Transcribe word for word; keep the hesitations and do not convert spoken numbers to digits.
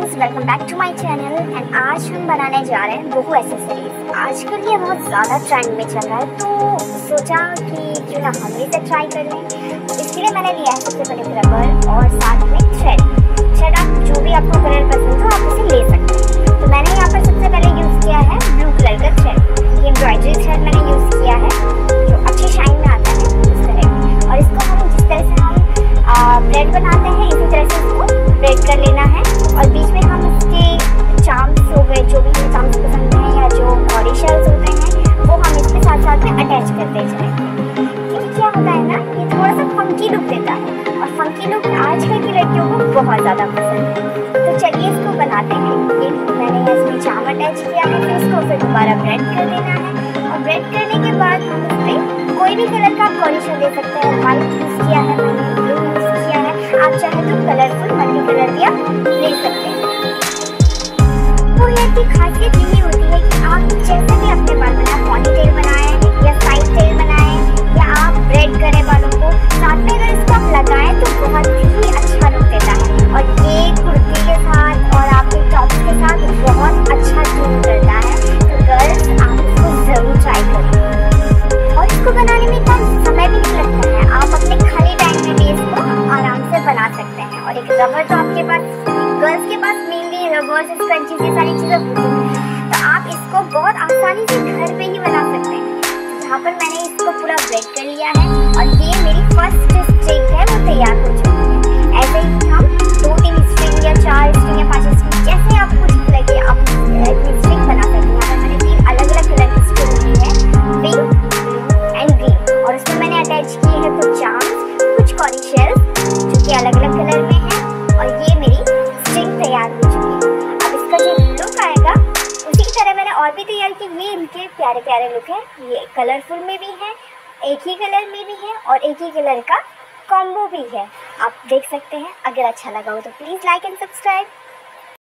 Guys, welcome back to my channel and आज हम बनाने जा रहे हैं बोहो एक्सेसरीज। आजकल ये बहुत ज़्यादा ट्रेंड में चल रहा है, तो सोचा कि क्यों ना हम इसे ट्राई कर लें। इसके लिए मैंने लिया है सबसे पहले रबर और साथ में थ्रेड। थ्रेड आप जो भी आपको कलर पसंद हो आप उसे ले सकते हैं। तो मैंने यहाँ पर सबसे पहले यूज़ किया है ब्लू कलर का थ्रेड। ये एम्ब्रॉयडरी थ्रेड मैंने यूज़ किया है जो अच्छी शाइन में आता है इस तरह। और इसको हम जिस तरह से हम ब्रेड बनाते हैं इसी तरह से इसको ब्रेड कर लेना है। और बीच में हम इसके चार्म्स हो गए, जो भी हमें चार्म्स पसंद हैं या जो बॉडी शेल्स होते हैं वो हम इसके साथ साथ में अटैच करते जाएं। क्योंकि क्या होता है ना, ये थोड़ा सा फंकी लुक देता है और फंकी लुक आजकल की लड़कियों को बहुत ज़्यादा पसंद है। तो चलिए इसको बनाते हैं। ये मैंने इसमें चार्म अटैच किया है, फिर इसको फिर दोबारा ब्रेड कर देना है। और ब्रेड करने के बाद हम इस पर कोई भी कलर का बॉडी शेल दे सकते हैं। वाइट यूज़ किया है, मैंने ब्लू यूज़ किया है, आप चाहे तो कलरफुल मल्टी कलर भी आप ले सकते हैं। तो इसकी खासियत यही होती है कि आप जैसे भी अपने बाल बनाए, पॉनी टेल बनाएं या साइड टेल बनाएं या आप ब्रेड करें बालों को, साथ में अगर इसको आप लगाएं तो बहुत ही अच्छा लुक देता है। और ये कुर्ती के साथ और आपके टॉप के साथ बहुत अच्छा सूट करता है। तो गर्ल्स आप इसको ज़रूर ट्राई करें। और इसको बनाने में इतना समय भी नहीं लगता है, आप अपने खाली टाइम में भी इसको आराम से बना सकते हैं। और एक रबर तो आपके पास, गर्ल्स के पास मेनली रबर से स्पंजी से सारी चीज़ें होती हैं, तो आप इसको बहुत आसानी से घर पे ही बना सकते हैं। जहाँ पर मैंने इसको पूरा ब्रेड कर लिया है और ये मेरी फर्स्ट स्ट्रिंग है वो तैयार हो चुकी है। ऐसे ही हम दो तीन स्ट्रिंग या चार स्ट्रिंग या पाँच स्ट्रिंग जैसे आपको ठीक लगे आप स्ट्रिंग बना सकते हैं। यहाँ पर मैंने तीन अलग अलग कलर की स्ट्रिंग ली है, पिंक एंड ग्रीन। और उसमें मैंने अटैच किए हैं कुछ चार्म्स, कुछ कॉरी शेल्स जो कि अलग अलग कलर में है। और ये मेरी स्ट्रिंग तैयार हो चुकी है। अब इसका जो लुक आएगा उसी की तरह मैंने और भी तैयार की। ये इनके प्यारे प्यारे लुक है, ये कलरफुल में भी है, एक ही कलर में भी है और एक ही कलर का कॉम्बो भी है। आप देख सकते हैं। अगर अच्छा लगा हो तो प्लीज़ लाइक एंड सब्सक्राइब।